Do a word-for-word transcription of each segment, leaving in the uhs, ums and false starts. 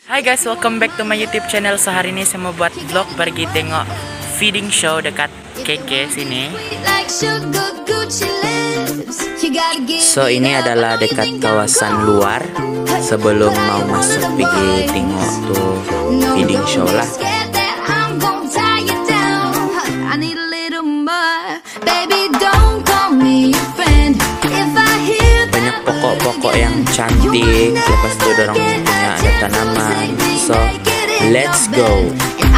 Hai guys, welcome back to my YouTube channel. So hari ini saya mau buat vlog pergi tengok feeding show dekat K K sini. So ini adalah dekat kawasan luar sebelum mau masuk pergi tengok tuh feeding show lah. Banyak pokok-pokok yang cantik. Lepas itu dorang punya ada tanaman. So let's go.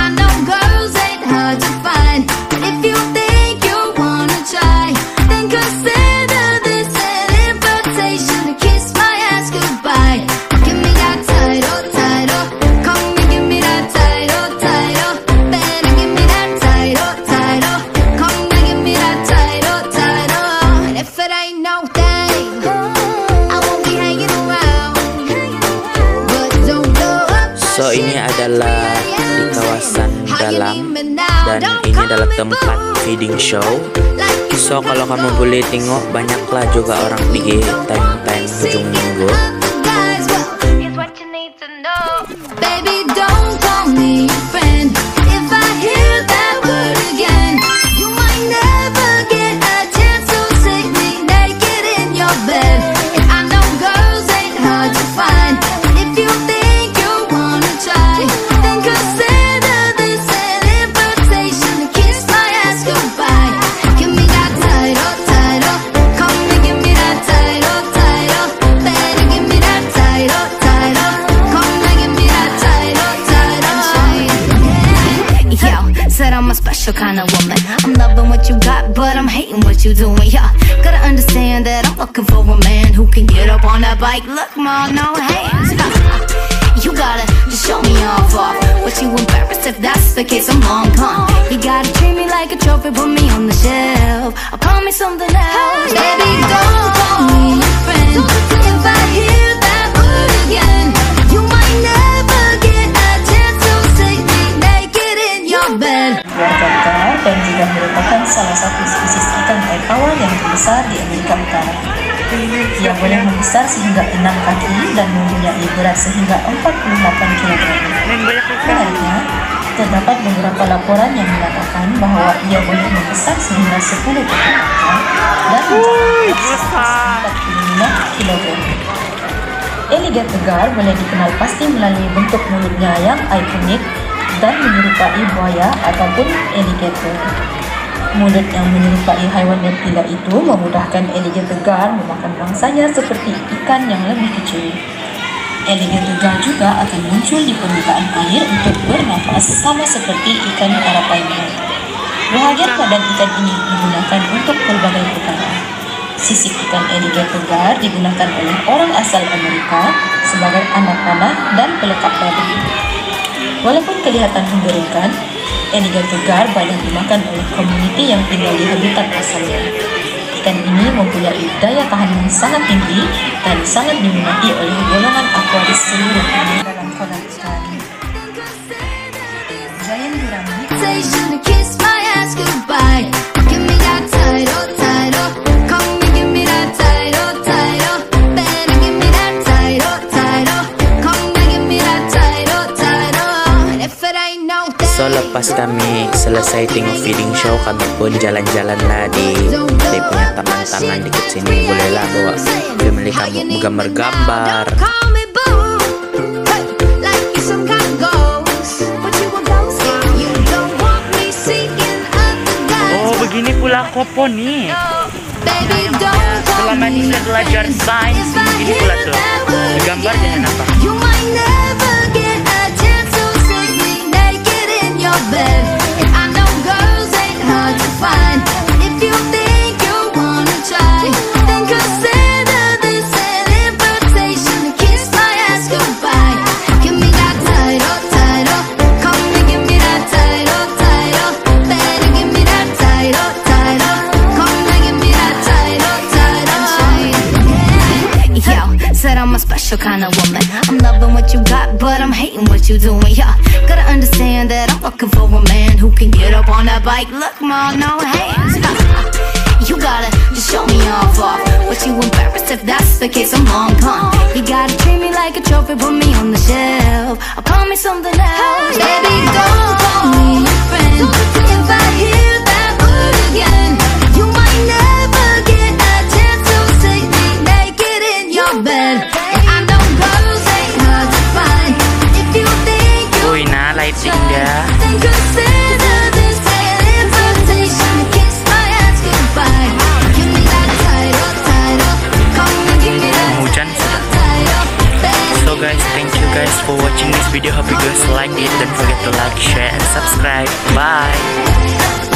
So ini adalah di kawasan dalam dan ini adalah tempat feeding show. So kalau kamu boleh tengok banyaklah juga orang pergi time-time hujung minggu. I'm a special kind of woman. I'm loving what you got, but I'm hating what you doing. Yeah, gotta understand that I'm looking for a man who can get up on that bike. Look, ma, no hands. You gotta just show me off, off. But you embarrassed if that's the case, I'm long gone. You gotta treat me like a trophy, put me on the shelf. I'll call me something else. Baby, don't call me your friend. If I hear that word again, you might never get a chance to see me naked in your bed. Gagar dan juga merupakan salah satu spesies ikan air tawar yang terbesar di Amerika Utara. Ia boleh membesar sehingga enam kaki dan mempunyai berat sehingga empat puluh delapan kilogram. Menariknya, terdapat beberapa laporan yang mengatakan bahawa ia boleh membesar sehingga sepuluh kaki dan mencapai empat puluh lima kilogram. Alligator gar boleh dikenal pasti melalui bentuk mulutnya yang ikonik dan menyerupai buaya ataupun alligator. Mulut yang menyerupai haiwan reptila itu memudahkan alligator gar memakan mangsanya seperti ikan yang lebih kecil. Alligator gar juga akan muncul di permukaan air untuk bernafas sama seperti ikan arapaima. Bahagian badan ikan ini digunakan untuk pelbagai perkara. Sisik ikan alligator gar digunakan oleh orang asal Amerika sebagai anak panah dan pelekat babi. Walaupun kelihatan menggerunkan, alligator gar banyak dimakan oleh komuniti yang tinggal di habitat asalnya. Ikan ini mempunyai daya tahan yang sangat tinggi dan sangat diminati oleh golongan akuaris seluruh dunia dalam kolam ikan. Giant gurami. So lepas kami selesai tengok feeding show, kami pun jalan-jalan lah di dia punya taman-taman dekat sini. Bolehlah bawa family kamu gambar-gambar. Oh, begini pula aquaponik. Selama ini saya belajar sains, begini pula tuh. Gambar jangan apa. I'm a special kind of woman. I'm loving what you got, but I'm hating what you doing. Yeah, gotta understand that I'm looking for a man who can get up on that bike. Look, ma, no hands. You gotta just show me off, off. But you embarrassed if that's the case, I'm long gone. You gotta treat me like a trophy, put me on the shelf. video, hope you guys like it. Don't forget to like, share, and subscribe. Bye.